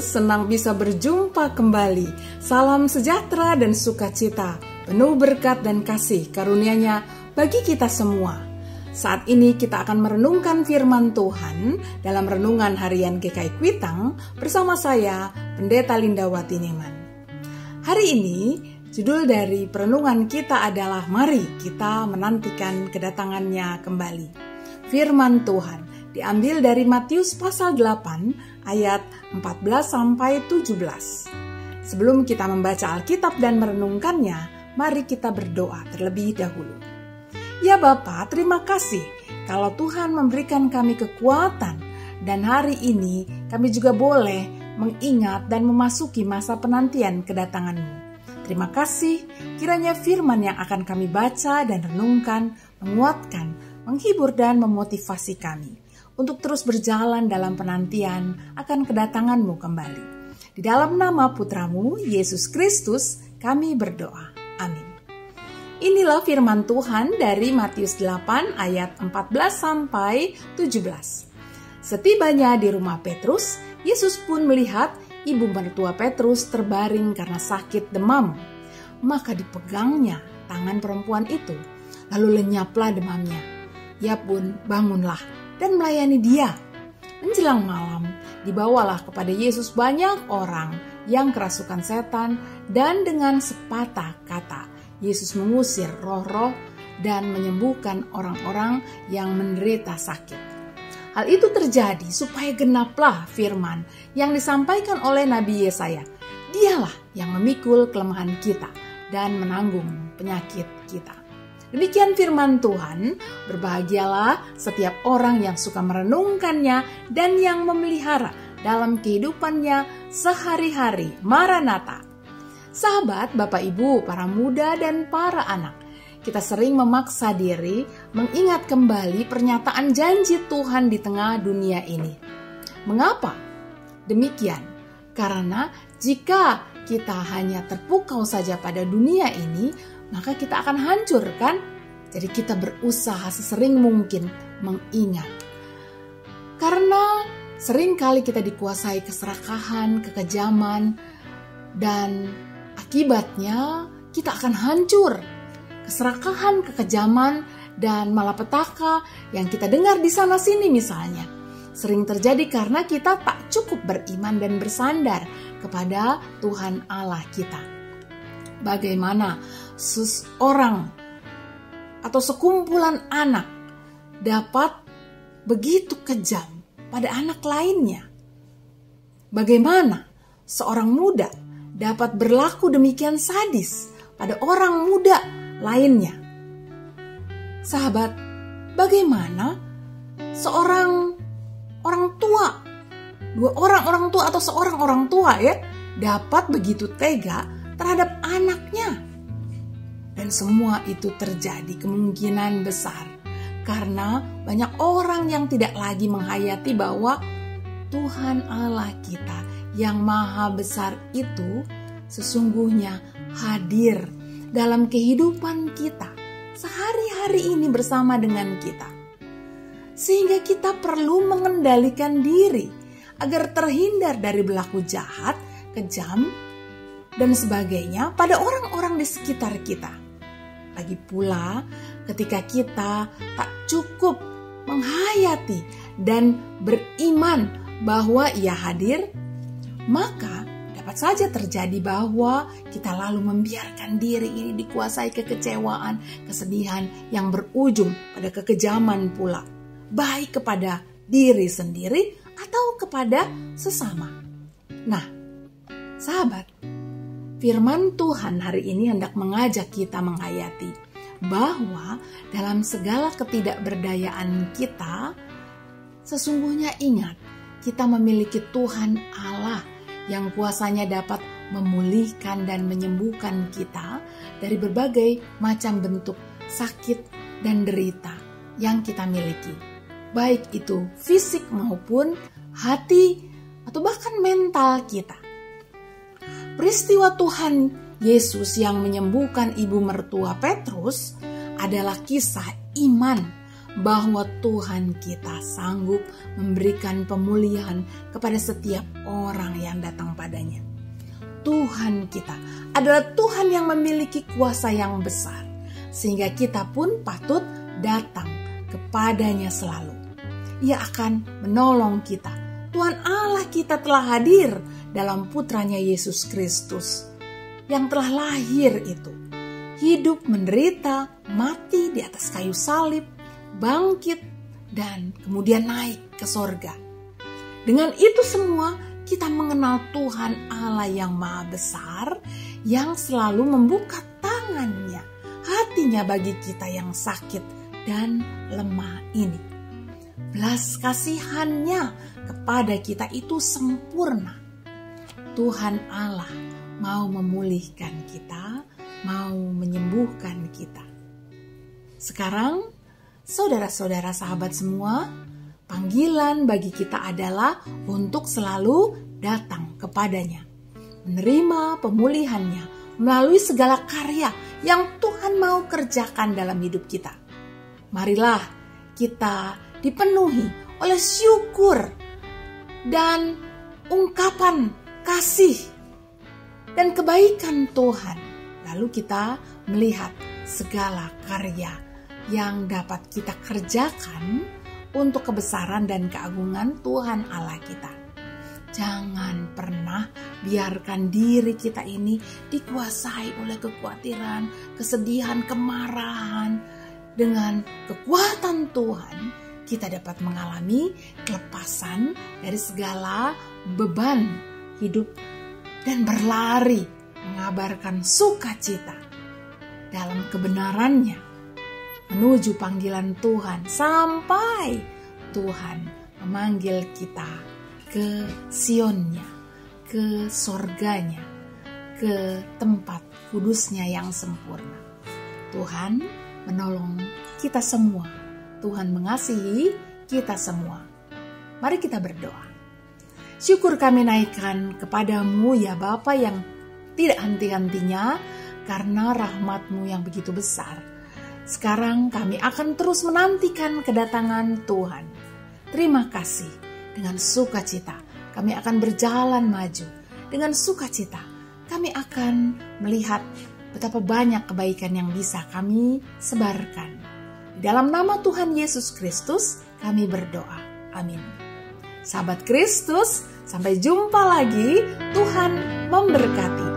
senang bisa berjumpa kembali. Salam sejahtera dan sukacita, penuh berkat dan kasih karunia-Nya bagi kita semua. Saat ini kita akan merenungkan firman Tuhan dalam renungan harian GKI Kuitang bersama saya, Pendeta Lindawati Neman. Hari ini, judul dari perenungan kita adalah Mari Kita Menantikan Kedatangannya Kembali. Firman Tuhan diambil dari Matius pasal 8 ayat 14-17. Sebelum kita membaca Alkitab dan merenungkannya, mari kita berdoa terlebih dahulu. Ya Bapa, terima kasih kalau Tuhan memberikan kami kekuatan dan hari ini kami juga boleh mengingat dan memasuki masa penantian kedatangan-Mu. Terima kasih, kiranya firman yang akan kami baca dan renungkan menguatkan, menghibur dan memotivasi kami untuk terus berjalan dalam penantian akan kedatangan-Mu kembali. Di dalam nama Putra-Mu, Yesus Kristus, kami berdoa. Amin. Inilah firman Tuhan dari Matius 8 ayat 14-17. Setibanya di rumah Petrus, Yesus pun melihat ibu mertua Petrus terbaring karena sakit demam. Maka dipegangnya tangan perempuan itu, lalu lenyaplah demamnya. Ia pun bangunlah dan melayani dia. Menjelang malam, dibawalah kepada Yesus banyak orang yang kerasukan setan, dan dengan sepatah kata, Yesus mengusir roh-roh dan menyembuhkan orang-orang yang menderita sakit. Hal itu terjadi supaya genaplah firman yang disampaikan oleh Nabi Yesaya. Dialah yang memikul kelemahan kita dan menanggung penyakit kita. Demikian firman Tuhan, berbahagialah setiap orang yang suka merenungkannya dan yang memelihara dalam kehidupannya sehari-hari. Maranatha. Sahabat, Bapak Ibu, para muda dan para anak, kita sering memaksa diri mengingat kembali pernyataan janji Tuhan di tengah dunia ini. Mengapa demikian? Karena jika kita hanya terpukau saja pada dunia ini, maka kita akan hancur, kan? Jadi kita berusaha sesering mungkin mengingat. Karena seringkali kita dikuasai keserakahan, kekejaman, dan akibatnya kita akan hancur. Keserakahan, kekejaman, dan malapetaka yang kita dengar di sana-sini misalnya, sering terjadi karena kita tak cukup beriman dan bersandar kepada Tuhan Allah kita. Bagaimana seseorang atau sekumpulan anak dapat begitu kejam pada anak lainnya? Bagaimana seorang muda dapat berlaku demikian sadis pada orang muda lainnya? Sahabat, bagaimana seorang orang tua, dua orang tua atau seorang orang tua ya, dapat begitu tega terhadap anaknya? Dan semua itu terjadi kemungkinan besar karena banyak orang yang tidak lagi menghayati bahwa Tuhan Allah kita yang maha besar itu sesungguhnya hadir dalam kehidupan kita sehari-hari ini bersama dengan kita. Sehingga kita perlu mengendalikan diri agar terhindar dari berlaku jahat, kejam, dan sebagainya pada orang-orang di sekitar kita. Lagi pula, ketika kita tak cukup menghayati dan beriman bahwa Ia hadir, maka dapat saja terjadi bahwa kita lalu membiarkan diri ini dikuasai kekecewaan, kesedihan yang berujung pada kekejaman pula, baik kepada diri sendiri atau kepada sesama. Nah, sahabat, firman Tuhan hari ini hendak mengajak kita menghayati bahwa dalam segala ketidakberdayaan kita, sesungguhnya ingat kita memiliki Tuhan Allah yang kuasanya dapat memulihkan dan menyembuhkan kita dari berbagai macam bentuk sakit dan derita yang kita miliki, baik itu fisik maupun hati atau bahkan mental kita. Peristiwa Tuhan Yesus yang menyembuhkan ibu mertua Petrus adalah kisah iman bahwa Tuhan kita sanggup memberikan pemulihan kepada setiap orang yang datang padanya. Tuhan kita adalah Tuhan yang memiliki kuasa yang besar, sehingga kita pun patut datang kepadanya selalu. Ia akan menolong kita. Tuhan Allah kita telah hadir dalam putranya Yesus Kristus yang telah lahir itu. Hidup, menderita, mati di atas kayu salib, bangkit, dan kemudian naik ke sorga. Dengan itu semua kita mengenal Tuhan Allah yang maha besar, yang selalu membuka tangannya, hatinya bagi kita yang sakit dan lemah ini. Belas kasihannya kepada kita itu sempurna. Tuhan Allah mau memulihkan kita, mau menyembuhkan kita. Sekarang, saudara-saudara sahabat semua, panggilan bagi kita adalah untuk selalu datang kepadanya, menerima pemulihannya melalui segala karya yang Tuhan mau kerjakan dalam hidup kita. Marilah kita dipenuhi oleh syukur dan ungkapan kasih dan kebaikan Tuhan. Lalu kita melihat segala karya yang dapat kita kerjakan untuk kebesaran dan keagungan Tuhan Allah kita. Jangan pernah biarkan diri kita ini dikuasai oleh kekhawatiran, kesedihan, kemarahan. Dengan kekuatan Tuhan, kita dapat mengalami kelepasan dari segala beban hidup dan berlari mengabarkan sukacita dalam kebenarannya menuju panggilan Tuhan sampai Tuhan memanggil kita ke Sionnya, ke sorganya, ke tempat kudusnya yang sempurna. Tuhan menolong kita semua. Tuhan mengasihi kita semua. Mari kita berdoa. Syukur kami naikkan kepadamu ya Bapa yang tidak henti-hentinya karena rahmat-Mu yang begitu besar. Sekarang kami akan terus menantikan kedatangan Tuhan. Terima kasih. Dengan sukacita kami akan berjalan maju. Dengan sukacita kami akan melihat betapa banyak kebaikan yang bisa kami sebarkan. Di dalam nama Tuhan Yesus Kristus kami berdoa. Amin. Sahabat Kristus, sampai jumpa lagi. Tuhan memberkati.